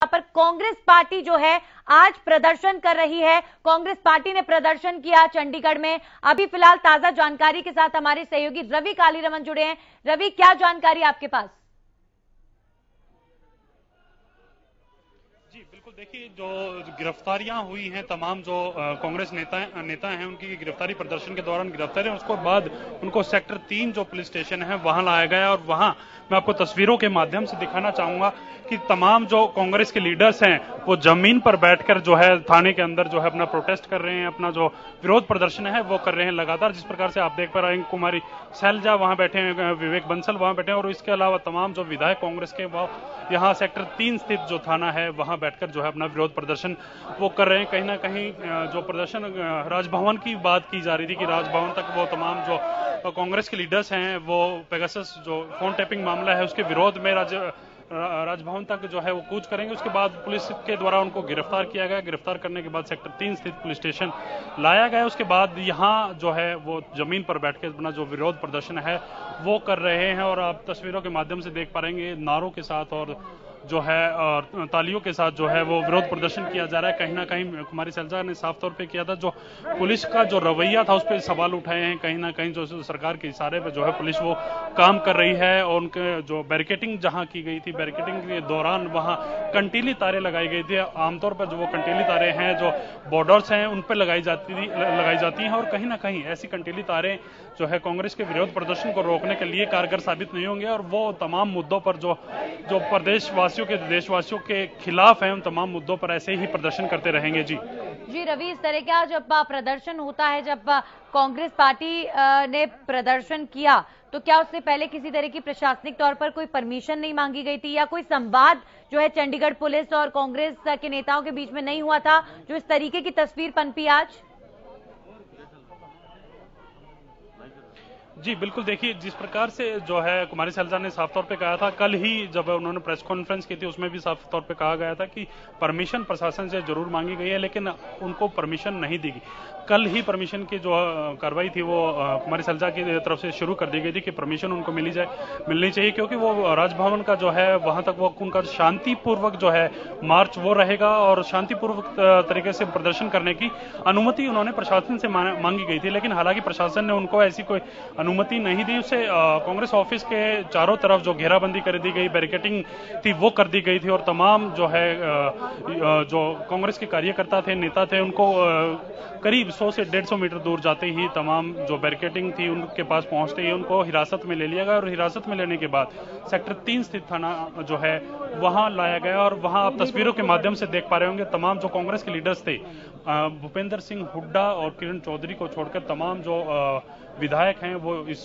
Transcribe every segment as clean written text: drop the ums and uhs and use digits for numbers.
पर कांग्रेस पार्टी जो है आज प्रदर्शन कर रही है। कांग्रेस पार्टी ने प्रदर्शन किया चंडीगढ़ में। अभी फिलहाल ताजा जानकारी के साथ हमारे सहयोगी रवि कालीरमन जुड़े हैं। रवि, क्या जानकारी आपके पास? जी बिल्कुल, देखिए जो गिरफ्तारियां हुई हैं, तमाम जो कांग्रेस नेता हैं उनकी गिरफ्तारी प्रदर्शन के दौरान गिरफ्तारी है। उसके बाद उनको सेक्टर 3 जो पुलिस स्टेशन है वहां लाया गया और वहां मैं आपको तस्वीरों के माध्यम से दिखाना चाहूंगा कि तमाम जो कांग्रेस के लीडर्स हैं वो जमीन पर बैठकर जो है थाने के अंदर जो है अपना प्रोटेस्ट कर रहे हैं, अपना जो विरोध प्रदर्शन है वो कर रहे हैं लगातार। जिस प्रकार से आप देख पा रहे हैं, कुमारी शैलजा वहां बैठे हैं, विवेक बंसल वहां बैठे हैं और इसके अलावा तमाम जो विधायक कांग्रेस के वो यहाँ सेक्टर 3 स्थित जो थाना है वहां बैठकर जो है अपना विरोध प्रदर्शन वो कर रहे हैं। कहीं ना कहीं जो प्रदर्शन राजभवन की बात की जा रही थी कि राजभवन तक वो तमाम जो कांग्रेस के लीडर्स हैं वो पेगासस जो फोन टैपिंग मामला है उसके विरोध में राजभवन तक जो है वो कूच करेंगे। उसके बाद पुलिस के द्वारा उनको गिरफ्तार किया गया। गिरफ्तार करने के बाद सेक्टर 3 स्थित पुलिस स्टेशन लाया गया। उसके बाद यहाँ जो है वो जमीन पर बैठ के अपना जो विरोध प्रदर्शन है वो कर रहे हैं और आप तस्वीरों के माध्यम से देख पा रहे नारों के साथ और जो है और तालियों के साथ जो है वो विरोध प्रदर्शन किया जा रहा है। कहीं ना कहीं कुमारी शैलजा ने साफ तौर पे किया था, जो पुलिस का जो रवैया था उस पर सवाल उठाए हैं। कहीं ना कहीं जो सरकार के इशारे पे जो है पुलिस वो काम कर रही है और उनके जो बैरिकेटिंग जहां की गई थी, बैरिकेटिंग के दौरान वहां कंटीली तारें लगाई गई थी। आमतौर पर जो वो कंटीली तारें हैं जो बॉर्डर्स हैं उन पर लगाई जाती हैं और कहीं ना कहीं ऐसी कंटीली तारें जो है कांग्रेस के विरोध प्रदर्शन को रोकने के लिए कारगर साबित नहीं होंगे और वो तमाम मुद्दों पर जो देशवासियों के खिलाफ है उन तमाम मुद्दों पर ऐसे ही प्रदर्शन करते रहेंगे। जी रवि, इस तरह का जब प्रदर्शन होता है, जब कांग्रेस पार्टी ने प्रदर्शन किया तो क्या उससे पहले किसी तरह की प्रशासनिक तौर पर कोई परमिशन नहीं मांगी गई थी या कोई संवाद जो है चंडीगढ़ पुलिस और कांग्रेस के नेताओं के बीच में नहीं हुआ था, जो इस तरीके की तस्वीर पनपी आज? जी बिल्कुल, देखिए जिस प्रकार से जो है कुमारी शैलजा ने साफ तौर पे कहा था, कल ही जब उन्होंने प्रेस कॉन्फ्रेंस की थी उसमें भी साफ तौर पे कहा गया था कि परमिशन प्रशासन से जरूर मांगी गई है लेकिन उनको परमिशन नहीं दी गई। कल ही परमिशन की जो कार्रवाई थी वो कुमारी शैलजा की तरफ से शुरू कर दी गई थी कि परमिशन उनको मिलनी चाहिए क्योंकि वो राजभवन का जो है वहां तक वो उनका शांतिपूर्वक जो है मार्च वो रहेगा और शांतिपूर्वक तरीके से प्रदर्शन करने की अनुमति उन्होंने प्रशासन से मांगी गई थी। लेकिन हालांकि प्रशासन ने उनको ऐसी कोई अनुमति नहीं दी। उसे कांग्रेस ऑफिस के चारों तरफ जो घेराबंदी कर दी गई, बैरिकेटिंग थी वो कर दी गई थी और तमाम जो है जो कांग्रेस के कार्यकर्ता थे, नेता थे, उनको करीब 100 से 150 मीटर दूर जाते ही तमाम जो बैरिकेटिंग थी उनके पास पहुंचते ही उनको हिरासत में ले लिया गया और हिरासत में लेने के बाद सेक्टर 3 स्थित थाना जो है वहां लाया गया और वहां आप तस्वीरों के माध्यम से देख पा रहे होंगे तमाम जो कांग्रेस के लीडर्स थे, भूपेंद्र सिंह हुड्डा और किरण चौधरी को छोड़कर तमाम जो विधायक हैं वो इस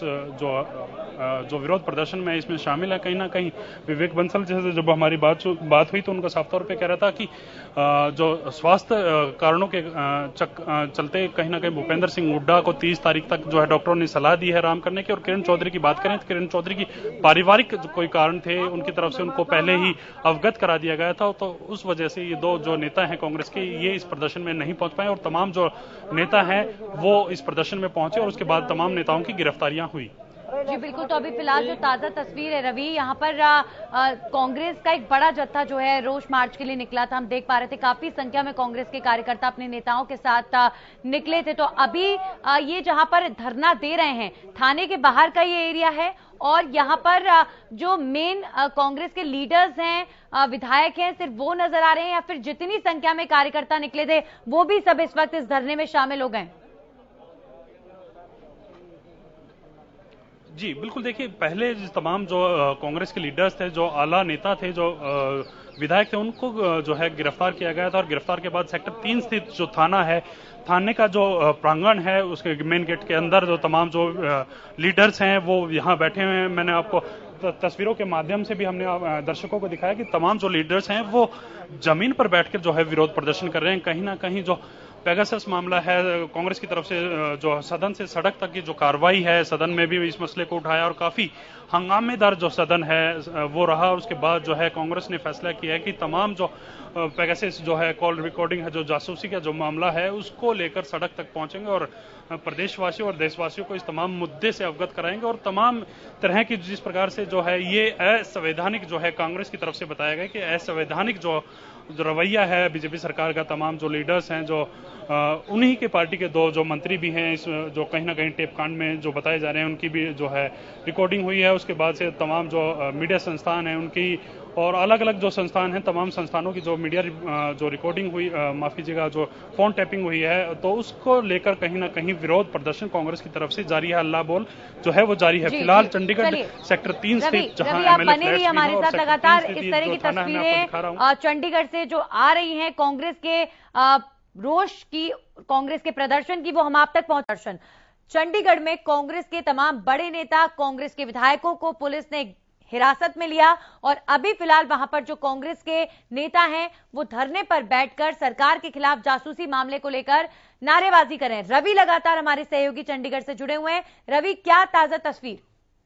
जो विरोध प्रदर्शन में इसमें शामिल है। कहीं ना कहीं विवेक बंसल जैसे जब हमारी बात हुई तो उनका साफ तौर पे कह रहा था कि जो स्वास्थ्य कारणों के चलते कहीं ना कहीं भूपेंद्र सिंह हुड्डा को 30 तारीख तक जो है डॉक्टरों ने सलाह दी है आराम करने की। और किरण चौधरी की बात करें तो किरण चौधरी की पारिवारिक कोई कारण थे, उनकी तरफ से उनको पहले ही अवगत करा दिया गया था, तो उस वजह से ये दो जो नेता हैं कांग्रेस के ये इस प्रदर्शन में नहीं पहुंच पाए और तमाम जो नेता हैं वो इस प्रदर्शन में पहुंचे और उसके बाद तमाम नेताओं की गिरफ्तारियां हुई। जी बिल्कुल, तो अभी फिलहाल जो ताजा तस्वीर है रवि, यहाँ पर कांग्रेस का एक बड़ा जत्था जो है रोष मार्च के लिए निकला था। हम देख पा रहे थे काफी संख्या में कांग्रेस के कार्यकर्ता अपने नेताओं के साथ निकले थे। तो अभी ये जहाँ पर धरना दे रहे हैं थाने के बाहर का ये एरिया है और यहाँ पर जो मेन कांग्रेस के लीडर्स हैं, विधायक हैं, सिर्फ वो नजर आ रहे हैं या फिर जितनी संख्या में कार्यकर्ता निकले थे वो भी सब इस वक्त इस धरने में शामिल हो गए? जी बिल्कुल, देखिए पहले तमाम जो कांग्रेस के लीडर्स थे, जो आला नेता थे, जो विधायक थे, उनको जो है गिरफ्तार किया गया था और गिरफ्तार के बाद सेक्टर 3 स्थित जो थाना है, थाने का जो प्रांगण है उसके मेन गेट के अंदर जो तमाम जो लीडर्स हैं वो यहाँ बैठे हुए हैं। मैंने आपको तस्वीरों के माध्यम से भी हमने दर्शकों को दिखाया कि तमाम जो लीडर्स हैं वो जमीन पर बैठकर जो है विरोध प्रदर्शन कर रहे हैं। कहीं ना कहीं जो पेगासस मामला है, कांग्रेस की तरफ से जो सदन से सड़क तक की जो कार्रवाई है, सदन में भी इस मसले को उठाया और काफी हंगामेदार जो सदन है वो रहा। उसके बाद जो है कांग्रेस ने फैसला किया है कि तमाम जो पेगासस जो है कॉल रिकॉर्डिंग है, जो जासूसी का जो मामला है, उसको लेकर सड़क तक पहुंचेंगे और प्रदेशवासियों और देशवासियों को इस तमाम मुद्दे से अवगत कराएंगे। और तमाम तरह की जिस प्रकार से जो है ये असंवैधानिक जो है कांग्रेस की तरफ से बताया गया कि असंवैधानिक जो रवैया है बीजेपी सरकार का, तमाम जो लीडर्स हैं, जो उन्हीं के पार्टी के दो जो मंत्री भी हैं, इस जो कहीं ना कहीं टेप कांड में जो बताए जा रहे हैं, उनकी भी जो है रिकॉर्डिंग हुई है। उसके बाद से तमाम जो मीडिया संस्थान हैं उनकी और अलग अलग जो संस्थान हैं, तमाम संस्थानों की जो मीडिया जो रिकॉर्डिंग हुई, माफ कीजिएगा, जो फोन टैपिंग हुई है, तो उसको लेकर कहीं ना कहीं विरोध प्रदर्शन कांग्रेस की तरफ से जारी है। हल्ला बोल जो है वो जारी है। फिलहाल चंडीगढ़ सेक्टर 3 स्थित जहां एमएलए हमारे साथ लगातार इस तरह की तस्वीरें चंडीगढ़ से जो आ रही हैं कांग्रेस के रोष की, कांग्रेस के प्रदर्शन की, वो हम आप तक पहुंच। चंडीगढ़ में कांग्रेस के तमाम बड़े नेता, कांग्रेस के विधायकों को पुलिस ने हिरासत में लिया और अभी फिलहाल वहां पर जो कांग्रेस के नेता हैं वो धरने पर बैठकर सरकार के खिलाफ जासूसी मामले को लेकर नारेबाजी कर रहे हैं। रवि लगातार हमारे सहयोगी चंडीगढ़ से जुड़े हुए हैं। रवि, क्या ताजा तस्वीर?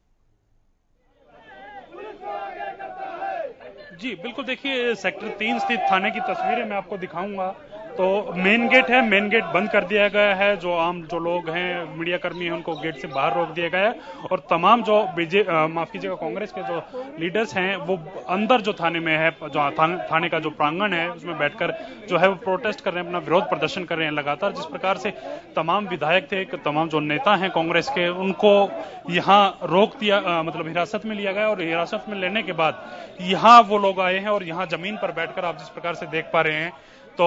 जी बिल्कुल, देखिए सेक्टर 3 स्थित थाने की तस्वीरें मैं आपको दिखाऊंगा। तो मेन गेट है, मेन गेट बंद कर दिया गया है। जो लोग हैं, मीडिया कर्मी हैं, उनको गेट से बाहर रोक दिया गया है और तमाम जो माफ कीजिएगा कांग्रेस के जो लीडर्स हैं वो अंदर जो थाने में है, जो थाने का जो प्रांगण है उसमें बैठकर जो है वो प्रोटेस्ट कर रहे हैं, अपना विरोध प्रदर्शन कर रहे हैं लगातार। जिस प्रकार से तमाम विधायक थे, तमाम जो नेता हैं कांग्रेस के, उनको यहाँ रोक दिया, मतलब हिरासत में लिया गया और हिरासत में लेने के बाद यहाँ वो लोग आए हैं और यहाँ जमीन पर बैठकर आप जिस प्रकार से देख पा रहे हैं तो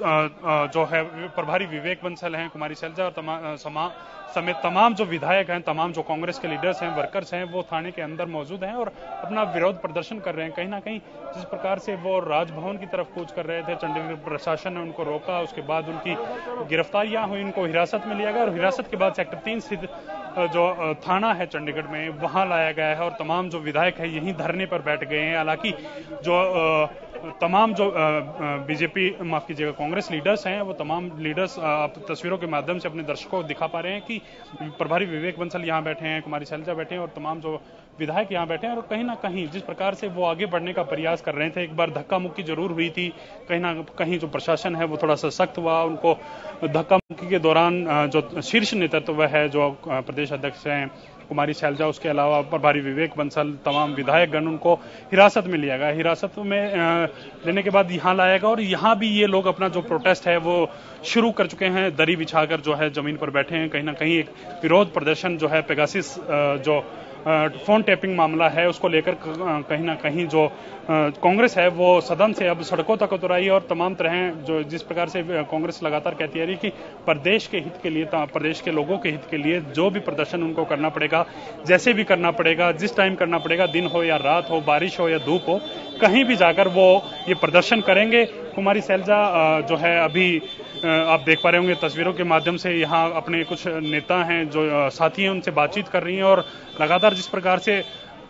जो है प्रभारी विवेक बंसल हैं, कुमारी शैलजा और समेत तमाम जो विधायक हैं, तमाम जो कांग्रेस के लीडर्स हैं, वर्कर्स हैं, वो थाने के अंदर मौजूद हैं और अपना विरोध प्रदर्शन कर रहे हैं। कहीं ना कहीं जिस प्रकार से वो राजभवन की तरफ कूच कर रहे थे, चंडीगढ़ प्रशासन ने उनको रोका, उसके बाद उनकी गिरफ्तारियां हुई, उनको हिरासत में लिया गया और हिरासत के बाद सेक्टर 3 स्थित जो थाना है चंडीगढ़ में, वहां लाया गया है और तमाम जो विधायक है यहीं धरने पर बैठ गए हैं। हालांकि जो तमाम जो बीजेपी, माफ कीजिएगा, कांग्रेस लीडर्स हैं, वो तमाम लीडर्स आप तस्वीरों के माध्यम से अपने दर्शकों को दिखा पा रहे हैं कि प्रभारी विवेक बंसल यहाँ बैठे हैं, कुमारी शैलजा बैठे हैं और तमाम जो विधायक यहाँ बैठे हैं और कहीं ना कहीं जिस प्रकार से वो आगे बढ़ने का प्रयास कर रहे थे, एक बार धक्का मुक्की जरूर हुई थी, कहीं ना कहीं जो प्रशासन है वो थोड़ा सा सख्त हुआ। उनको धक्का मुक्की के दौरान जो शीर्ष नेतृत्व है, जो प्रदेश अध्यक्ष हैं कुमारी शैलजा, उसके अलावा प्रभारी विवेक बंसल, तमाम विधायकगण, उनको हिरासत में लिया गया। हिरासत में लेने के बाद यहाँ लाया गया और यहाँ भी ये लोग अपना जो प्रोटेस्ट है वो शुरू कर चुके हैं। दरी बिछाकर जो है जमीन पर बैठे हैं। कहीं ना कहीं एक विरोध प्रदर्शन जो है पेगासस जो फोन टैपिंग मामला है उसको लेकर कहीं ना कहीं जो कांग्रेस है वो सदन से अब सड़कों तक उतर आई और तमाम तरह जो जिस प्रकार से कांग्रेस लगातार कहती आ रही कि प्रदेश के हित के लिए, प्रदेश के लोगों के हित के लिए जो भी प्रदर्शन उनको करना पड़ेगा, जैसे भी करना पड़ेगा, जिस टाइम करना पड़ेगा, दिन हो या रात हो, बारिश हो या धूप हो, कहीं भी जाकर वो ये प्रदर्शन करेंगे। कुमारी शैलजा जो है अभी आप देख पा रहे होंगे तस्वीरों के माध्यम से, यहाँ अपने कुछ नेता हैं जो साथी हैं उनसे बातचीत कर रही हैं और लगातार जिस प्रकार से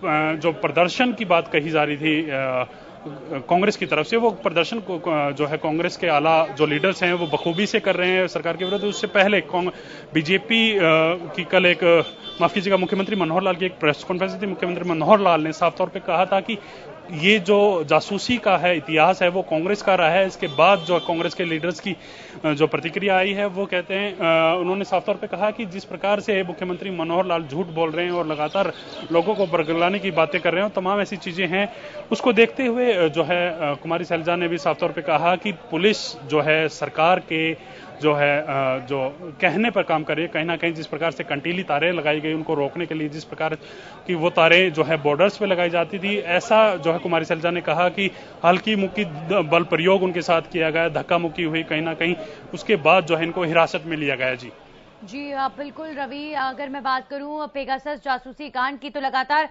जो प्रदर्शन की बात कही जा रही थी कांग्रेस की तरफ से, वो प्रदर्शन को जो है कांग्रेस के आला जो लीडर्स हैं वो बखूबी से कर रहे हैं सरकार के विरुद्ध। उससे पहले बीजेपी की कल एक, माफ कीजिएगा, मुख्यमंत्री मनोहर लाल की एक प्रेस कॉन्फ्रेंस थी। मुख्यमंत्री मनोहर लाल ने साफ तौर पे कहा था कि ये जो जासूसी का है इतिहास है वो कांग्रेस का रहा है। इसके बाद जो कांग्रेस के लीडर्स की जो प्रतिक्रिया आई है वो कहते हैं, उन्होंने साफ तौर पे कहा कि जिस प्रकार से मुख्यमंत्री मनोहर लाल झूठ बोल रहे हैं और लगातार लोगों को बरगलाने की बातें कर रहे हैं, तमाम ऐसी चीजें हैं, उसको देखते हुए जो है कुमारी शैलजा ने भी साफ तौर पे कहा कि पुलिस जो है सरकार के जो है जो कहने पर काम कर रही है। कहीं ना कहीं जिस प्रकार से कंटीली तारें लगाई गई उनको रोकने के लिए, जिस प्रकार की वो तारें जो है बॉर्डर्स पे लगाई जाती थी, ऐसा जो है कुमारी शैलजा ने कहा कि हल्की मुक्की बल प्रयोग उनके साथ किया गया, धक्का मुक्की हुई कहीं ना कहीं, उसके बाद जो है इनको हिरासत में लिया गया। जी बिल्कुल रवि, अगर मैं बात करूं पेगासस जासूसी कांड की, तो लगातार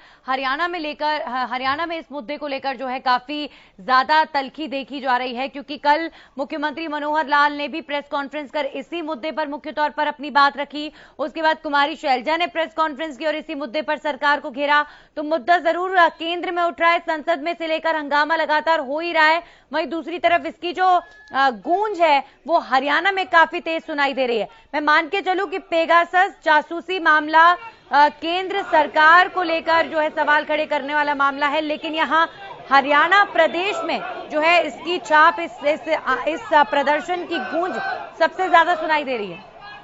हरियाणा में इस मुद्दे को लेकर जो है काफी ज्यादा तल्खी देखी जा रही है, क्योंकि कल मुख्यमंत्री मनोहर लाल ने भी प्रेस कॉन्फ्रेंस कर इसी मुद्दे पर मुख्य तौर पर अपनी बात रखी। उसके बाद कुमारी शैलजा ने प्रेस कॉन्फ्रेंस की और इसी मुद्दे पर सरकार को घेरा। तो मुद्दा जरूर केंद्र में उठ रहा है, संसद में से लेकर हंगामा लगातार हो ही रहा है। वहीं दूसरी तरफ इसकी जो गूंज है वो हरियाणा में काफी तेज सुनाई दे रही है। मैं मान के चलूं कि पेगासस जासूसी मामला केंद्र सरकार को लेकर जो है सवाल खड़े करने वाला मामला है, लेकिन यहाँ हरियाणा प्रदेश में जो है इसकी छाप, इस प्रदर्शन की गूंज सबसे ज्यादा सुनाई दे रही है।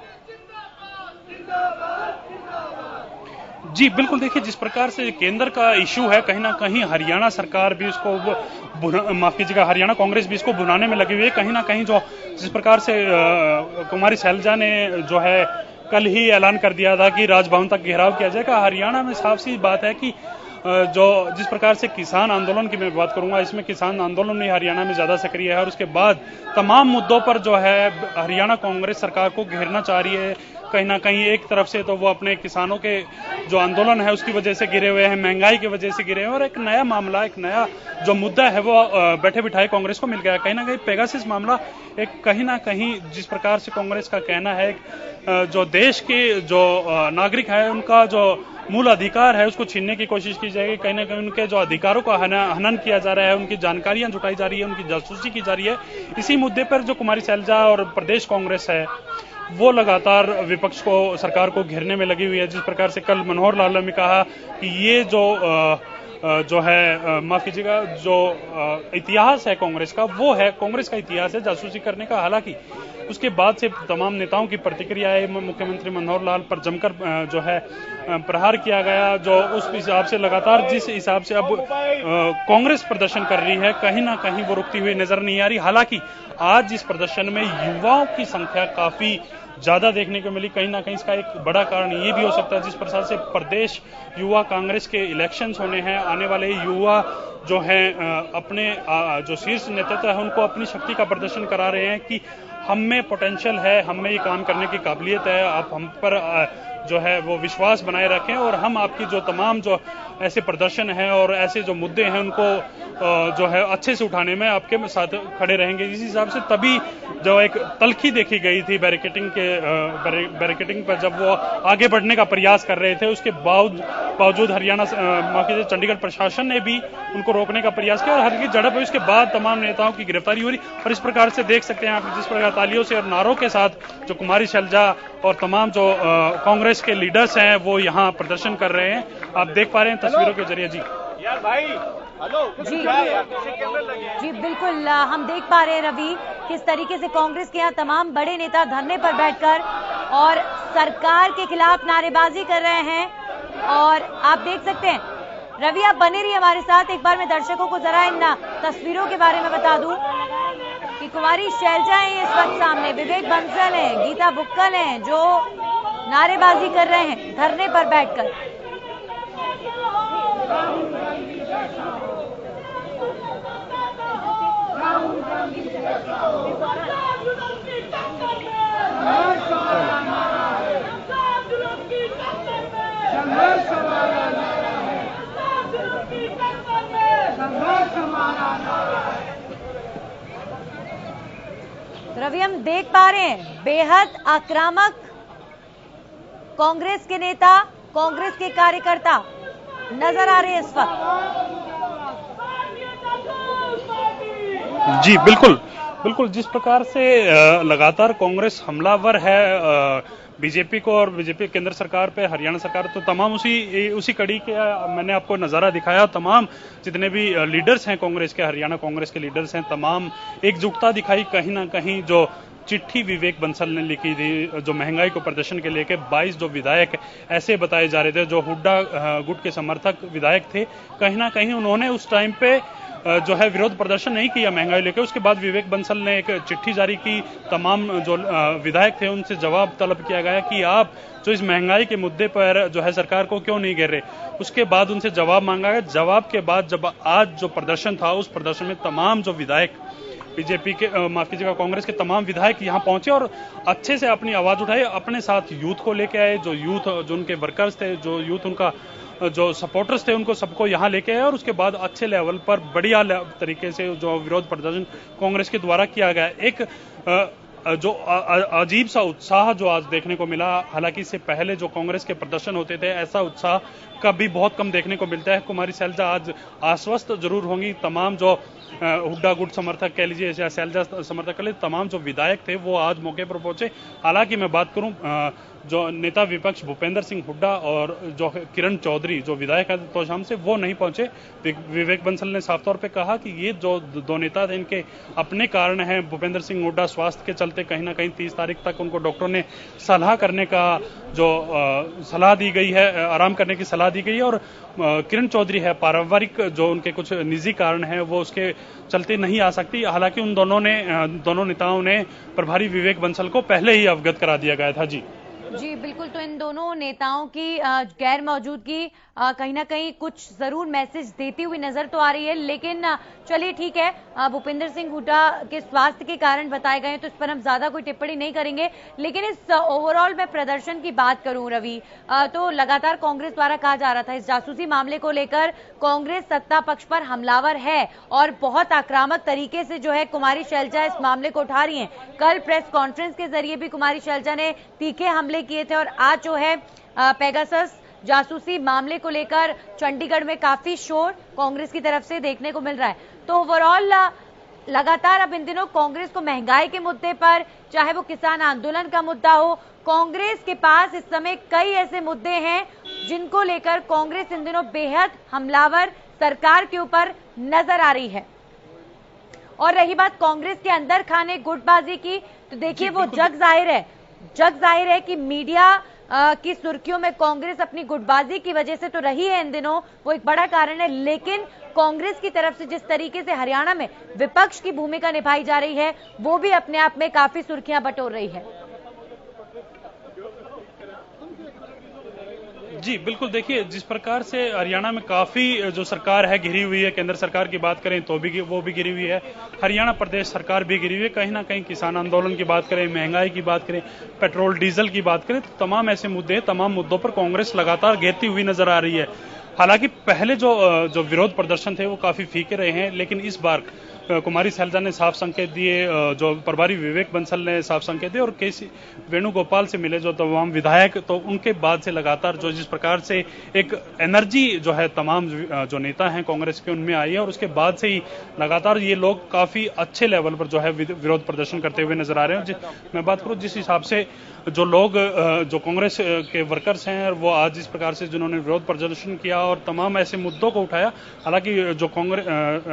जी बिल्कुल, देखिए जिस प्रकार से केंद्र का इशू है, कहीं ना कहीं हरियाणा सरकार भी इसको माफ कीजिएगा, हरियाणा कांग्रेस भी इसको भुनाने में लगी हुई है। कहीं ना कहीं जो जिस प्रकार से कुमारी शैलजा ने जो है कल ही ऐलान कर दिया था कि राजभवन तक घेराव किया जाएगा। हरियाणा में साफ सी बात है कि जो जिस प्रकार से किसान आंदोलन की मैं बात करूंगा, इसमें किसान आंदोलन में हरियाणा में ज्यादा सक्रिय है और उसके बाद तमाम मुद्दों पर जो है हरियाणा कांग्रेस सरकार को घेरना चाह रही है। कहीं ना कहीं एक तरफ से तो वो अपने किसानों के जो आंदोलन है उसकी वजह से गिरे हुए हैं, महंगाई की वजह से गिरे हुए हैं, और एक नया मामला, एक नया जो मुद्दा है वो बैठे बिठाए कांग्रेस को मिल गया। कहीं ना कहीं पेगासस मामला एक कहीं ना कहीं जिस प्रकार से कांग्रेस का कहना है जो देश के जो नागरिक है उनका जो मूल अधिकार है उसको छीनने की कोशिश की जाएगी। कहीं ना कहीं उनके जो अधिकारों का हनन किया जा रहा है, उनकी जानकारियां जुटाई जा रही है, उनकी जासूसी की जा रही है। इसी मुद्दे पर जो कुमारी शैलजा और प्रदेश कांग्रेस है वो लगातार विपक्ष को, सरकार को घेरने में लगी हुई है। जिस प्रकार से कल मनोहर लाल ने कहा कि ये जो है माफ कीजिएगा, जो इतिहास है कांग्रेस का, वो है कांग्रेस का इतिहास है जासूसी करने का। हालांकि उसके बाद से तमाम नेताओं की प्रतिक्रिया है, मुख्यमंत्री मनोहर लाल पर जमकर जो है प्रहार किया गया। जो उस हिसाब से लगातार जिस हिसाब से अब कांग्रेस प्रदर्शन कर रही है, कहीं ना कहीं वो रुकती हुई नजर नहीं आ रही। हालांकि आज इस प्रदर्शन में युवाओं की संख्या काफी ज्यादा देखने को मिली। कहीं ना कहीं इसका एक बड़ा कारण ये भी हो सकता है जिस प्रकार से प्रदेश युवा कांग्रेस के इलेक्शंस होने हैं, आने वाले युवा जो हैं अपने जो शीर्ष नेतृत्व है उनको अपनी शक्ति का प्रदर्शन करा रहे हैं कि हम में पोटेंशियल है, हम में ये काम करने की काबिलियत है, आप हम पर जो है वो विश्वास बनाए रखें और हम आपकी जो तमाम जो ऐसे प्रदर्शन हैं और ऐसे जो मुद्दे हैं उनको जो है अच्छे से उठाने में आपके साथ खड़े रहेंगे। इसी हिसाब से तभी जो एक तलखी देखी गई थी बैरिकेटिंग पर जब वो आगे बढ़ने का प्रयास कर रहे थे, उसके बावजूद हरियाणा चंडीगढ़ प्रशासन ने भी उनको रोकने का प्रयास किया और हल्की झड़प हुई। उसके बाद तमाम नेताओं की गिरफ्तारी हो रही और इस प्रकार से देख सकते हैं आप जिस प्रकार तालियों से और नारों के साथ जो कुमारी शैलजा और तमाम जो कांग्रेस के लीडर्स हैं वो यहाँ प्रदर्शन कर रहे हैं। आप देख पा रहे हैं तस्वीरों के जरिए। जी यार भाई, हेलो जी बिल्कुल, हम देख पा रहे हैं रवि किस तरीके से कांग्रेस के यहाँ तमाम बड़े नेता धरने पर बैठकर और सरकार के खिलाफ नारेबाजी कर रहे हैं। और आप देख सकते हैं रवि, आप बने रहिए हमारे साथ। एक बार मैं दर्शकों को जरा इन तस्वीरों के बारे में बता दूं कि कुमारी शैलजा है इस वक्त सामने, विवेक बंसल हैं, गीता बुक्कल हैं जो नारेबाजी कर रहे हैं धरने पर बैठकर। रवि, हम देख पा रहे हैं बेहद आक्रामक कांग्रेस के नेता, कांग्रेस के कार्यकर्ता नजर आ रहे हैं इस वक्त। जी बिल्कुल, जिस प्रकार से लगातार कांग्रेस हमलावर है बीजेपी को और बीजेपी केंद्र सरकार पे, हरियाणा सरकार, तो तमाम उसी कड़ी के मैंने आपको नजारा दिखाया। तमाम जितने भी लीडर्स हैं कांग्रेस के, हरियाणा कांग्रेस के लीडर्स हैं, तमाम एकजुटता दिखाई। कहीं ना कहीं जो चिट्ठी विवेक बंसल ने लिखी थी जो महंगाई को प्रदर्शन के लेके 22 जो विधायक ऐसे बताए जा रहे थे जो हुड्डा गुट के समर्थक विधायक थे, कहीं ना कहीं उन्होंने उस टाइम पे जो है विरोध प्रदर्शन नहीं किया महंगाई लेकर। उसके बाद विवेक बंसल ने एक चिट्ठी जारी की, तमाम जो विधायक थे उनसे जवाब तलब किया गया कि आप जो इस महंगाई के मुद्दे पर जो है सरकार को क्यों नहीं घेर रहे। उसके बाद उनसे जवाब मांगा गया। जवाब के बाद जब आज जो प्रदर्शन था उस प्रदर्शन में तमाम जो विधायक बीजेपी के माफ कीजिएगा कांग्रेस के तमाम विधायक यहां पहुंचे और अच्छे से अपनी आवाज उठाई, अपने साथ यूथ को लेके आए। जो यूथ, जो उनके वर्कर्स थे, जो यूथ उनका जो सपोर्टर्स थे, उनको सबको यहां लेके आए और उसके बाद अच्छे लेवल पर बढ़िया तरीके से जो विरोध प्रदर्शन कांग्रेस के द्वारा किया गया। एक जो अजीब सा उत्साह जो आज देखने को मिला, हालांकि इससे पहले जो कांग्रेस के प्रदर्शन होते थे ऐसा उत्साह कभी बहुत कम देखने को मिलता है। कुमारी शैलजा आज आश्वस्त जरूर होंगी, तमाम जो हुड्डा गुट समर्थक कह लीजिए या शैलजा समर्थक कह लीजिए, तमाम जो विधायक थे वो आज मौके पर पहुंचे। हालांकि मैं बात करूं जो नेता विपक्ष भूपेंद्र सिंह हुड्डा और जो किरण चौधरी जो विधायक है तोशाम से, वो नहीं पहुंचे। विवेक बंसल ने साफ तौर पे कहा कि ये जो दो नेता थे इनके अपने कारण हैं। भूपेंद्र सिंह हुड्डा स्वास्थ्य के चलते कहीं ना कहीं 30 तारीख तक उनको डॉक्टरों ने सलाह करने का जो सलाह दी गई है, आराम करने की सलाह दी गई है। और किरण चौधरी है, पारिवारिक जो उनके कुछ निजी कारण हैं वो उसके चलते नहीं आ सकती। हालांकि उन दोनों नेताओं ने प्रभारी विवेक बंसल को पहले ही अवगत करा दिया गया था। जी बिल्कुल, तो इन दोनों नेताओं की गैर मौजूदगी कहीं ना कहीं कुछ जरूर मैसेज देती हुई नजर तो आ रही है। लेकिन चलिए ठीक है, भूपेंद्र सिंह हुड्डा के स्वास्थ्य के कारण बताए गए तो इस पर हम ज्यादा कोई टिप्पणी नहीं करेंगे। लेकिन इस ओवरऑल में प्रदर्शन की बात करूं रवि, तो लगातार कांग्रेस द्वारा कहा जा रहा था इस जासूसी मामले को लेकर कांग्रेस सत्ता पक्ष पर हमलावर है और बहुत आक्रामक तरीके से जो है कुमारी शैलजा इस मामले को उठा रही है। कल प्रेस कॉन्फ्रेंस के जरिए भी कुमारी शैलजा ने तीखे हमले किए थे और आज जो है पेगासस जासूसी मामले को लेकर चंडीगढ़ में काफी शोर कांग्रेस की तरफ से देखने को मिल रहा है। तो ओवरऑल लगातार अब इन दिनों कांग्रेस को महंगाई के मुद्दे पर, चाहे वो किसान आंदोलन का मुद्दा हो, कांग्रेस के पास इस समय कई ऐसे मुद्दे हैं जिनको लेकर कांग्रेस इन दिनों बेहद हमलावर सरकार के ऊपर नजर आ रही है। और रही बात कांग्रेस के अंदर खाने गुटबाजी की, तो देखिए वो जग जाहिर है कि मीडिया की सुर्खियों में कांग्रेस अपनी गुटबाजी की वजह से तो रही है इन दिनों, वो एक बड़ा कारण है। लेकिन कांग्रेस की तरफ से जिस तरीके से हरियाणा में विपक्ष की भूमिका निभाई जा रही है वो भी अपने आप में काफी सुर्खियां बटोर रही है। जी बिल्कुल, देखिए जिस प्रकार से हरियाणा में काफी जो सरकार है घिरी हुई है, केंद्र सरकार की बात करें तो भी वो भी घिरी हुई है, हरियाणा प्रदेश सरकार भी घिरी हुई है। कहीं ना कहीं किसान आंदोलन की बात करें, महंगाई की बात करें, पेट्रोल डीजल की बात करें, तो तमाम ऐसे मुद्दे, तमाम मुद्दों पर कांग्रेस लगातार घेरती हुई नजर आ रही है। हालांकि पहले जो विरोध प्रदर्शन थे वो काफी फीके रहे हैं, लेकिन इस बार कुमारी शैलजा ने साफ संकेत दिए, जो प्रभारी विवेक बंसल ने साफ संकेत दिए और केसी वेणुगोपाल से मिले जो तमाम विधायक, तो उनके बाद से लगातार जो जिस प्रकार से एक एनर्जी जो है तमाम जो नेता हैं कांग्रेस के उनमें आई है और उसके बाद से ही लगातार ये लोग काफी अच्छे लेवल पर जो है विरोध प्रदर्शन करते हुए नजर आ रहे हैं। मैं बात करूं जिस हिसाब से जो लोग जो कांग्रेस के वर्कर्स हैं वो आज जिस प्रकार से जिन्होंने विरोध प्रदर्शन किया और तमाम ऐसे मुद्दों को उठाया, हालांकि जो कांग्रेस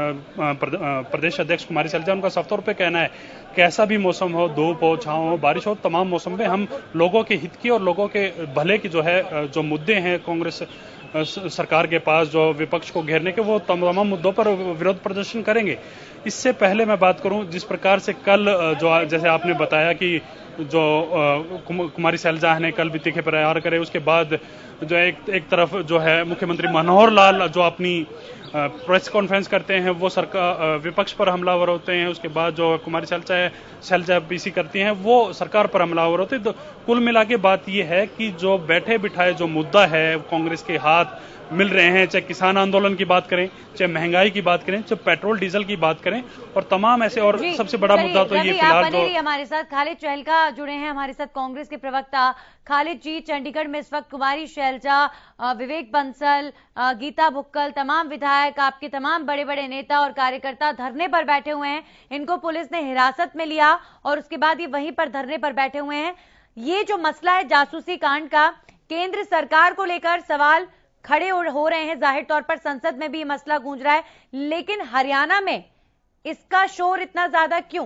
प्रदेश अध्यक्ष कुमारी शैलजा, उनका साफ तौर पे कहना है कैसा भी मौसम हो, धूप हो, छांव हो, बारिश हो, तमाम मौसम में हम लोगों के हित की और लोगों के भले की जो है जो मुद्दे हैं कांग्रेस सरकार के पास जो विपक्ष को घेरने के, वो तमाम मुद्दों पर विरोध प्रदर्शन करेंगे। इससे पहले मैं बात करूं जिस प्रकार से कल जो जैसे आपने बताया कि जो कुमारी शैलजा ने कल भी तीखे प्रहार करे, उसके बाद जो एक तरफ जो है मुख्यमंत्री मनोहर लाल जो अपनी प्रेस कॉन्फ्रेंस करते हैं वो सरकार विपक्ष पर हमलावर होते हैं, उसके बाद जो कुमारी शैलजा पीसी करती हैं वो सरकार पर हमलावर होते हैं। तो कुल मिला के बात ये है कि जो बैठे बिठाए जो मुद्दा है कांग्रेस के हाथ मिल रहे हैं, चाहे किसान आंदोलन की बात करें, चाहे महंगाई की बात करें, चाहे पेट्रोल डीजल की बात करें, और तमाम ऐसे और सबसे बड़ा मुद्दा तो ये फिलहाल जो हमारे साथ खालिद चहलका जुड़े हैं, हमारे साथ कांग्रेस के प्रवक्ता। खालिद जी, चंडीगढ़ में इस वक्त कुमारी शैलजा, विवेक बंसल, गीता भुक्कल, तमाम विधायक, आपके तमाम बड़े बड़े नेता और कार्यकर्ता धरने पर बैठे हुए हैं। इनको पुलिस ने हिरासत में लिया और उसके बाद ये वहीं पर धरने पर बैठे हुए हैं। ये जो मसला है जासूसी कांड का, केंद्र सरकार को लेकर सवाल खड़े हो रहे हैं, जाहिर तौर पर संसद में भी ये मसला गूंज रहा है, लेकिन हरियाणा में इसका शोर इतना ज्यादा क्यों?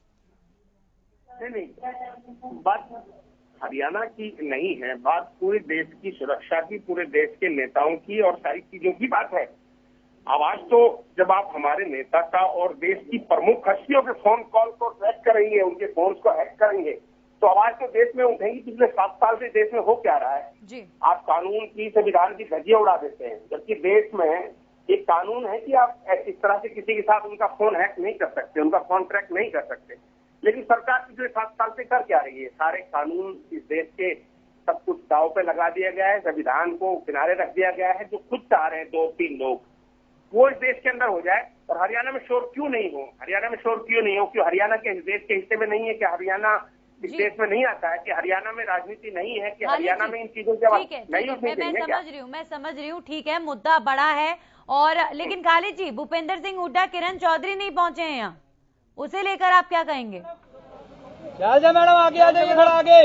नहीं, बात हरियाणा की नहीं है, बात पूरे देश की सुरक्षा की, पूरे देश के नेताओं की और सारी चीजों की बात है। आवाज तो जब आप हमारे नेता का और देश की प्रमुख हस्तियों के फोन कॉल को ट्रैक करेंगे, उनके फोन को हैक करेंगे, तो आवाज तो देश में उठेगी। पिछले 7 साल से देश में हो क्या रहा है जी? आप कानून की, संविधान की धज्जियां उड़ा देते हैं, जबकि देश में एक कानून है कि आप इस तरह से किसी के साथ उनका फोन हैक नहीं कर सकते, उनका फोन ट्रैक नहीं कर सकते। लेकिन सरकार पिछले 7 साल से कर क्या रही है? सारे कानून इस देश के सब कुछ दांव पे लगा दिया गया है, संविधान को किनारे रख दिया गया है। जो खुद चाह रहे हैं 2-3 लोग, वो इस देश के अंदर हो जाए। और हरियाणा में शोर क्यों नहीं हो? हरियाणा में शोर क्यों नहीं हो? क्यों हरियाणा के देश के हिस्से में नहीं है? क्या हरियाणा इस देश में नहीं आता है कि हरियाणा में राजनीति नहीं है, कि हाँ, हरियाणा में इन चीजों से नहीं उठनी चाहिए क्या? मैं समझ रही हूँ, ठीक है, मुद्दा बड़ा है। और लेकिन खालिद जी, भूपेंद्र सिंह हुड्डा, किरण चौधरी नहीं पहुंचे हैं यहाँ, उसे लेकर आप क्या कहेंगे? मैडम आगे आ जाइए, थोड़ा आगे।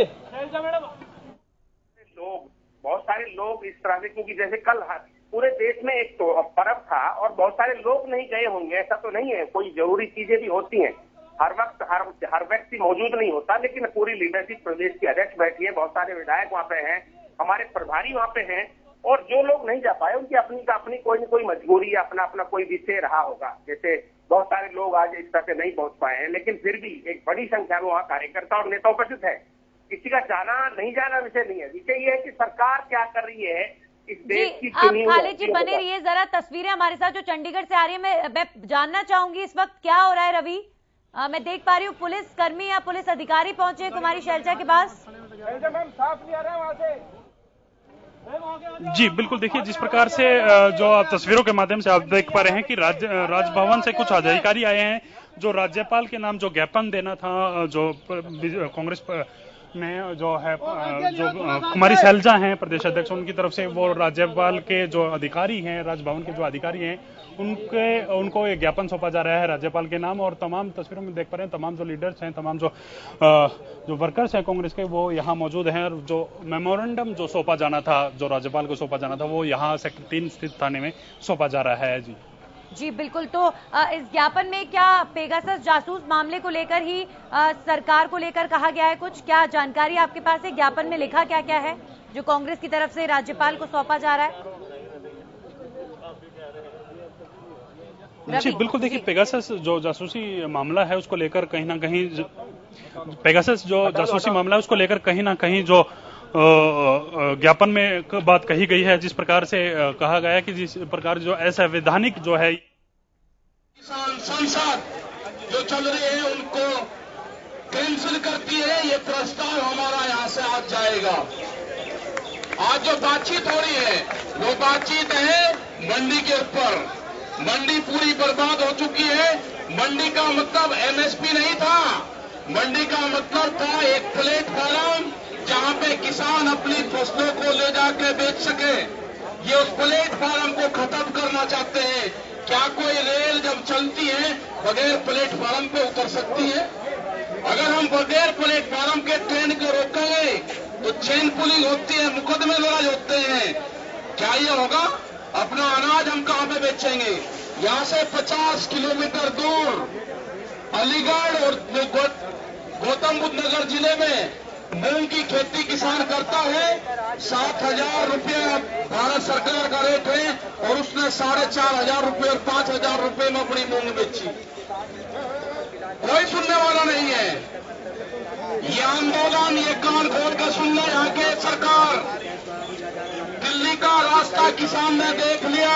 लोग, बहुत सारे लोग इस तरह से, क्योंकि जैसे कल पूरे देश में एक तो पर्व था और बहुत सारे लोग नहीं गए होंगे, ऐसा तो नहीं है, कोई जरूरी चीजें भी होती हैं, हर वक्त हर व्यक्ति मौजूद नहीं होता, लेकिन पूरी लीडरशिप, प्रदेश की अध्यक्ष बैठी है, बहुत सारे विधायक वहाँ पे हैं, हमारे प्रभारी वहाँ पे हैं, और जो लोग नहीं जा पाए उनकी अपनी कोई न कोई मजबूरी, अपना कोई विषय रहा होगा। जैसे बहुत सारे लोग आज इस तरह से नहीं पहुंच पाए हैं, लेकिन फिर भी एक बड़ी संख्या में वहाँ कार्यकर्ता और नेता उपस्थित है। किसी का जाना नहीं जाना विषय नहीं है, विषय ये है कि सरकार क्या कर रही है इस देश की। आप खालिद जी बने रहिए, जरा तस्वीरें हमारे साथ जो चंडीगढ़ से आ रही है, मैं जानना चाहूंगी इस वक्त क्या हो रहा है। रवि, मैं देख पा रही हूँ पुलिस कर्मी या पुलिस अधिकारी पहुंचे कुमारी शैलजा के पास। साफ नहीं आ रहा है वहां से। जी बिल्कुल, देखिए जिस प्रकार से जो आप तस्वीरों के माध्यम से आप देख पा रहे हैं कि राजभवन से कुछ अधिकारी आए हैं जो राज्यपाल के नाम जो ज्ञापन देना था, जो कांग्रेस ने जो है जो कुमारी शैलजा हैं प्रदेश अध्यक्ष, उनकी तरफ से वो राज्यपाल के जो अधिकारी हैं, राजभवन के जो अधिकारी हैं, उनको एक ज्ञापन सौंपा जा रहा है राज्यपाल के नाम। और तमाम तस्वीरों में देख पा रहे हैं तमाम जो लीडर्स हैं, तमाम जो वर्कर्स हैं कांग्रेस के, वो यहाँ मौजूद हैं। और जो मेमोरेंडम जो सौंपा जाना था, जो राज्यपाल को सौंपा जाना था, वो यहाँ सेक्टर 3 स्थित थाने में सौंपा जा रहा है। जी बिल्कुल। तो इस ज्ञापन में क्या पेगासस जासूस मामले को लेकर ही सरकार को लेकर कहा गया है? कुछ क्या जानकारी आपके पास है? ज्ञापन में लिखा क्या क्या है जो कांग्रेस की तरफ से राज्यपाल को सौंपा जा रहा है? जी बिल्कुल, देखिए पेगासस जो जासूसी मामला है उसको लेकर कहीं ना कहीं, पेगासस जो जासूसी मामला है उसको लेकर कहीं ना कहीं जो ज्ञापन में बात कही गई है, जिस प्रकार से कहा गया है कि जिस प्रकार जो असंवैधानिक जो है किसान संसद जो चल रही है उनको कैंसिल करती है, ये प्रस्ताव हमारा यहाँ से आज जाएगा। आज जो बातचीत हो रही है वो बातचीत है मंडी के ऊपर। मंडी पूरी बर्बाद हो चुकी है। मंडी का मतलब एमएसपी नहीं था, मंडी का मतलब था एक प्लेटफॉर्म जहां पे किसान अपनी फसलों को ले जाकर बेच सके। ये उस प्लेटफॉर्म को खत्म करना चाहते हैं। क्या कोई रेल जब चलती है बगैर प्लेटफॉर्म पे उतर सकती है? अगर हम बगैर प्लेटफॉर्म के ट्रेन को रोकेंगे तो चेन पुलिंग होती है, मुकदमे दर्ज होते हैं। क्या ये होगा? अपना अनाज हम कहां पे बेचेंगे? यहां से 50 किलोमीटर दूर अलीगढ़ और गौतम बुद्ध नगर जिले में मूंग की खेती किसान करता है। 7,000 रुपया भारत सरकार का रेट है और उसने 4,500 रुपये और 5,000 रुपये में अपनी मूंग बेची। कोई सुनने वाला नहीं है। ये आंदोलन, ये कान खोल कर सुन ले यहाँ के सरकार। दिल्ली का रास्ता किसान ने देख लिया,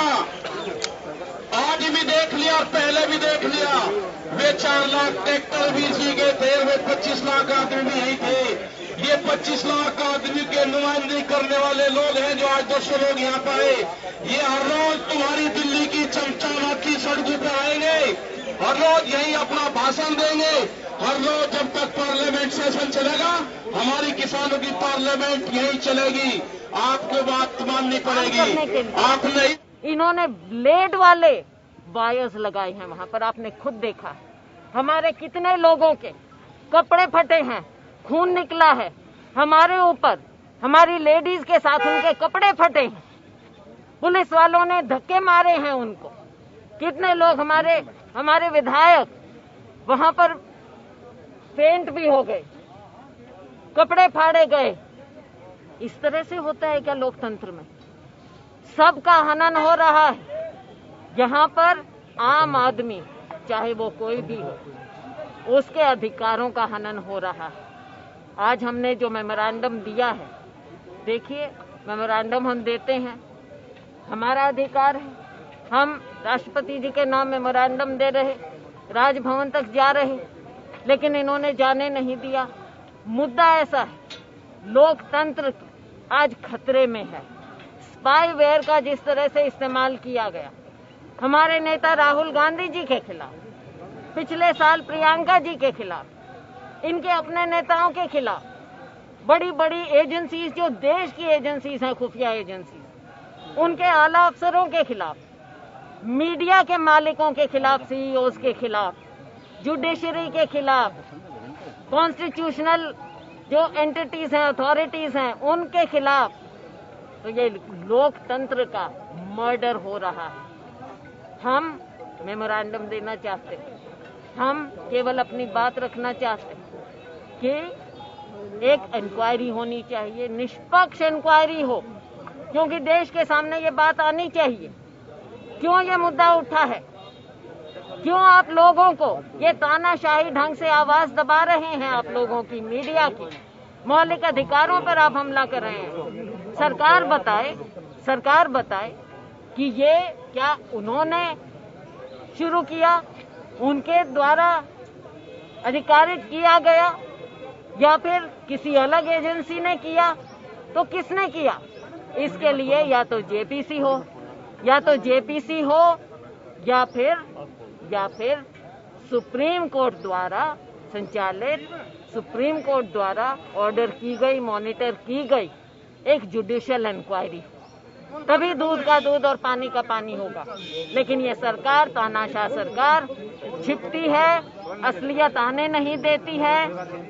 आज भी देख लिया और पहले भी देख लिया। वे 4 लाख ट्रैक्टर भी सीखे थे, वे 25 लाख आदमी यही थे। ये 25 लाख आदमी के नुमाइंदगी करने वाले लोग हैं जो आज 200 लोग यहाँ पर आए। ये हर रोज तुम्हारी दिल्ली की चमचामाती सड़कों पर आएंगे, हर रोज यही अपना भाषण देंगे। हर रोज जब तक पार्लियामेंट सेशन चलेगा हमारी किसानों की पार्लियामेंट यही चलेगी। आपको बात माननी पड़ेगी। आपने इन्होंने ब्लेड वाले वायर्स लगाए हैं वहां पर, आपने खुद देखा है। हमारे कितने लोगों के कपड़े फटे हैं, खून निकला है हमारे ऊपर, हमारी लेडीज के साथ उनके कपड़े फटे हैं, पुलिस वालों ने धक्के मारे हैं उनको। कितने लोग हमारे विधायक वहां पर फेंट भी हो गए, कपड़े फाड़े गए। इस तरह से होता है क्या लोकतंत्र में? सबका हनन हो रहा है। यहाँ पर आम आदमी चाहे वो कोई भी हो, उसके अधिकारों का हनन हो रहा है। आज हमने जो मेमोरेंडम दिया है, देखिए मेमोरेंडम हम देते हैं, हमारा अधिकार है। हम राष्ट्रपति जी के नाम मेमोरेंडम दे रहे, राजभवन तक जा रहे, लेकिन इन्होंने जाने नहीं दिया। मुद्दा ऐसा है, लोकतंत्र आज खतरे में है। स्पाईवेयर का जिस तरह से इस्तेमाल किया गया हमारे नेता राहुल गांधी जी के खिलाफ, पिछले साल प्रियंका जी के खिलाफ, इनके अपने नेताओं के खिलाफ, बड़ी बड़ी एजेंसीज जो देश की एजेंसीज हैं, खुफिया एजेंसीज, उनके आला अफसरों के खिलाफ, मीडिया के मालिकों के खिलाफ, सीईओज के खिलाफ, जुडिशरी के खिलाफ, कॉन्स्टिट्यूशनल जो एंटिटीज हैं, अथॉरिटीज हैं, उनके खिलाफ, तो ये लोकतंत्र का मर्डर हो रहा है। हम मेमोरेंडम देना चाहते, हम केवल अपनी बात रखना चाहते कि एक इंक्वायरी होनी चाहिए, निष्पक्ष इंक्वायरी हो, क्योंकि देश के सामने ये बात आनी चाहिए। क्यों ये मुद्दा उठा है, क्यों आप लोगों को ये तानाशाही ढंग से आवाज दबा रहे हैं, आप लोगों की, मीडिया की, मौलिक अधिकारों पर आप हमला कर रहे हैं। सरकार बताए कि ये क्या उन्होंने शुरू किया, उनके द्वारा अधिकारित किया गया, या फिर किसी अलग एजेंसी ने किया, तो किसने किया? इसके लिए या तो जेपीसी हो, या फिर सुप्रीम कोर्ट द्वारा संचालित, सुप्रीम कोर्ट द्वारा ऑर्डर की गई, मॉनिटर की गई एक जुडिशियल इंक्वायरी, तभी दूध का दूध और पानी का पानी होगा। लेकिन ये सरकार, तानाशाह सरकार, छिपती है, असलियत आने नहीं देती है,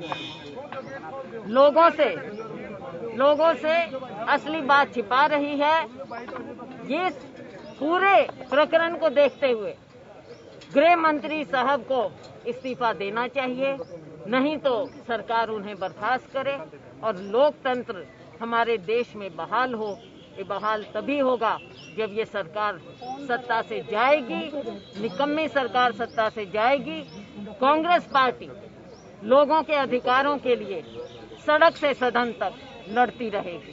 लोगों से असली बात छिपा रही है। ये पूरे प्रकरण को देखते हुए गृह मंत्री साहब को इस्तीफा देना चाहिए, नहीं तो सरकार उन्हें बर्खास्त करे और लोकतंत्र हमारे देश में बहाल हो। ये बहाल तभी होगा जब ये सरकार सत्ता से जाएगी, निकम्मी सरकार सत्ता से जाएगी। कांग्रेस पार्टी लोगों के अधिकारों के लिए सड़क से सदन तक लड़ती रहेगी।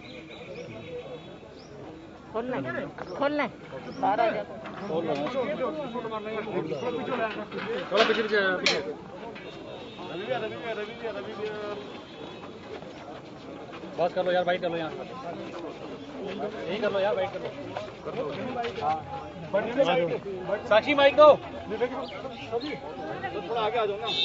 खोल लें 12 बात कर लो यार, बाइट कर लो, यहाँ यही कर लो यार, बाइट कर लो। साक्षी माइक दो, थोड़ा आगे आ जाओ ना।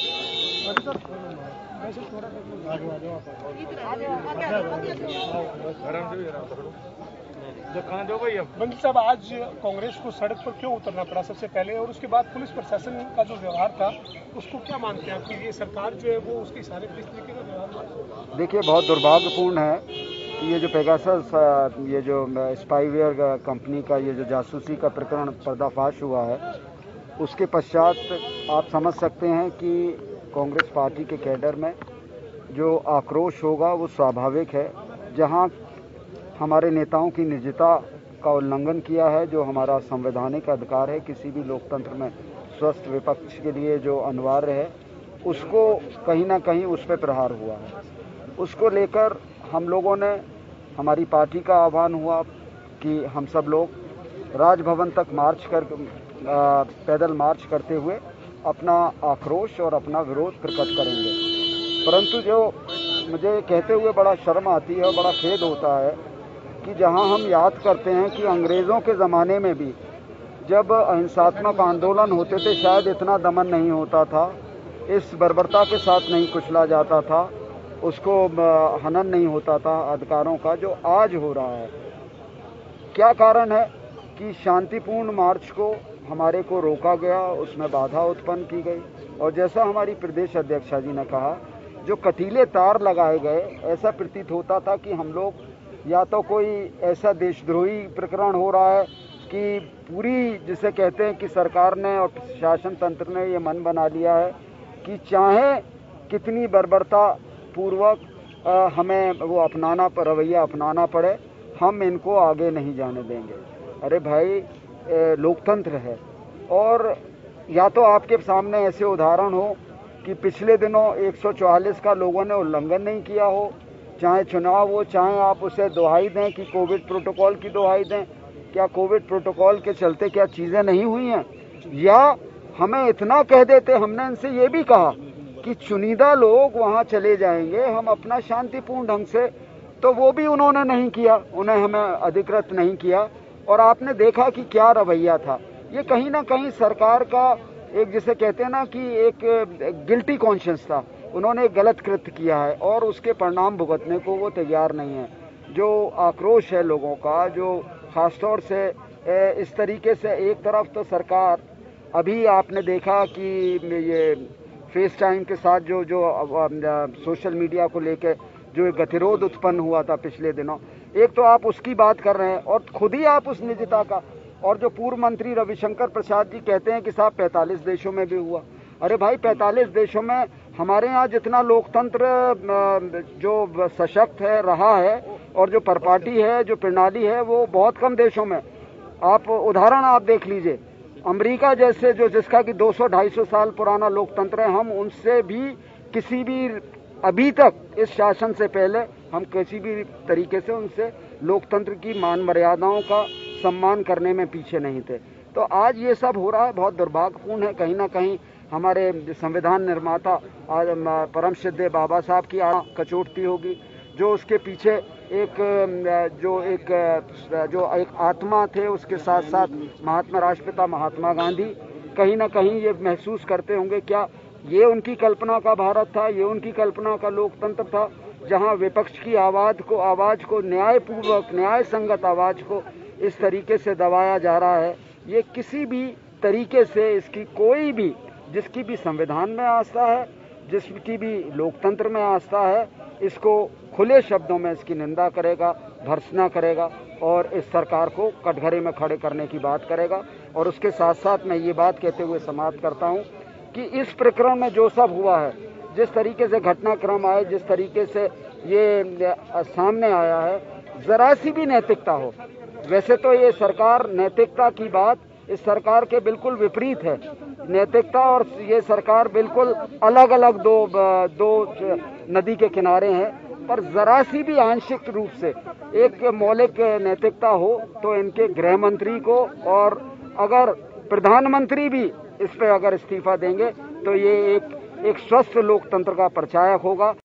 खाना दो भाई। मंत्री साहब, आज कांग्रेस को सड़क पर क्यों उतरना पड़ा सबसे पहले, और उसके बाद पुलिस प्रशासन का जो व्यवहार था उसको क्या मानते हैं कि ये सरकार जो है वो उसके सारे किस तरीके का व्यवहार? देखिए, बहुत दुर्भाग्यपूर्ण है कि ये जो पेगासस, ये जो स्पाईवेयर कंपनी का ये जो जासूसी का प्रकरण पर्दाफाश हुआ है, उसके पश्चात आप समझ सकते हैं कि कांग्रेस पार्टी के कैडर में जो आक्रोश होगा वो स्वाभाविक है। जहां हमारे नेताओं की निजता का उल्लंघन किया है, जो हमारा संवैधानिक अधिकार है किसी भी लोकतंत्र में स्वस्थ विपक्ष के लिए जो अनिवार्य है, उसको कहीं ना कहीं उस पर प्रहार हुआ है। उसको लेकर हम लोगों ने, हमारी पार्टी का आह्वान हुआ कि हम सब लोग राजभवन तक मार्च कर, पैदल मार्च करते हुए अपना आक्रोश और अपना विरोध प्रकट करेंगे। परंतु जो मुझे कहते हुए बड़ा शर्म आती है और बड़ा खेद होता है कि जहां हम याद करते हैं कि अंग्रेज़ों के ज़माने में भी जब अहिंसात्मक आंदोलन होते थे, शायद इतना दमन नहीं होता था, इस बर्बरता के साथ नहीं कुचला जाता था, उसको हनन नहीं होता था अधिकारों का, जो आज हो रहा है। क्या कारण है कि शांतिपूर्ण मार्च को हमारे को रोका गया, उसमें बाधा उत्पन्न की गई, और जैसा हमारी प्रदेश अध्यक्षा जी ने कहा, जो कटीले तार लगाए गए, ऐसा प्रतीत होता था कि हम लोग या तो कोई ऐसा देशद्रोही प्रकरण हो रहा है कि पूरी, जिसे कहते हैं कि सरकार ने और शासन तंत्र ने ये मन बना लिया है कि चाहे कितनी बर्बरता पूर्वक हमें वो रवैया अपनाना पड़े, हम इनको आगे नहीं जाने देंगे। अरे भाई, लोकतंत्र है। और या तो आपके सामने ऐसे उदाहरण हो कि पिछले दिनों 144 का लोगों ने उल्लंघन नहीं किया हो, चाहे चुनाव हो, चाहे आप उसे दुहाई दें कि कोविड प्रोटोकॉल की दुहाई दें, क्या कोविड प्रोटोकॉल के चलते क्या चीज़ें नहीं हुई हैं? या हमें इतना कह देते, हमने इनसे ये भी कहा कि चुनिंदा लोग वहाँ चले जाएंगे, हम अपना शांतिपूर्ण ढंग से, तो वो भी उन्होंने नहीं किया, उन्हें हमें अधिकृत नहीं किया। और आपने देखा कि क्या रवैया था। ये कहीं ना कहीं सरकार का एक, जिसे कहते हैं ना कि एक गिल्टी कॉन्शियस था उन्होंने गलत कृत्य किया है और उसके परिणाम भुगतने को वो तैयार नहीं है। जो आक्रोश है लोगों का, जो खासतौर से इस तरीके से एक तरफ तो सरकार, अभी आपने देखा कि ये फेस टाइम के साथ जो सोशल मीडिया को लेकर जो गतिरोध उत्पन्न हुआ था पिछले दिनों, एक तो आप उसकी बात कर रहे हैं और खुद ही आप उस निजता का, और जो पूर्व मंत्री रविशंकर प्रसाद जी कहते हैं कि साहब 45 देशों में भी हुआ। अरे भाई 45 देशों में हमारे यहाँ जितना लोकतंत्र जो सशक्त है रहा है और जो परपाटी है, जो प्रणाली है, वो बहुत कम देशों में। आप उदाहरण आप देख लीजिए, अमेरिका जैसे जो जिसका कि 200-250 साल पुराना लोकतंत्र है, हम उनसे भी किसी भी अभी तक इस शासन से पहले हम किसी भी तरीके से उनसे लोकतंत्र की मान मर्यादाओं का सम्मान करने में पीछे नहीं थे। तो आज ये सब हो रहा है, बहुत दुर्भाग्यपूर्ण है। कहीं ना कहीं हमारे संविधान निर्माता परम श्रद्धेय बाबा साहब की कचोटती होगी, जो उसके पीछे एक आत्मा थे, उसके साथ साथ महात्मा राष्ट्रपिता महात्मा गांधी कहीं ना कहीं ये महसूस करते होंगे, क्या ये उनकी कल्पना का भारत था, ये उनकी कल्पना का लोकतंत्र था, जहां विपक्ष की आवाज को न्यायपूर्वक, न्याय संगत आवाज को इस तरीके से दबाया जा रहा है। ये किसी भी तरीके से इसकी कोई भी, जिसकी भी संविधान में आस्था है, जिसकी भी लोकतंत्र में आस्था है, इसको खुले शब्दों में इसकी निंदा करेगा, भर्त्सना करेगा और इस सरकार को कटघरे में खड़े करने की बात करेगा। और उसके साथ साथ मैं ये बात कहते हुए समाप्त करता हूँ कि इस प्रकरण में जो सब हुआ है, जिस तरीके से घटनाक्रम आए, जिस तरीके से ये सामने आया है, जरा सी भी नैतिकता हो, वैसे तो ये सरकार नैतिकता की बात इस सरकार के बिल्कुल विपरीत है। नैतिकता और ये सरकार बिल्कुल अलग अलग दो नदी के किनारे हैं, पर जरा सी भी आंशिक रूप से एक मौलिक नैतिकता हो तो इनके गृह मंत्री को, और अगर प्रधानमंत्री भी इस पे अगर इस्तीफा देंगे तो ये एक स्वस्थ लोकतंत्र का परिचायक होगा।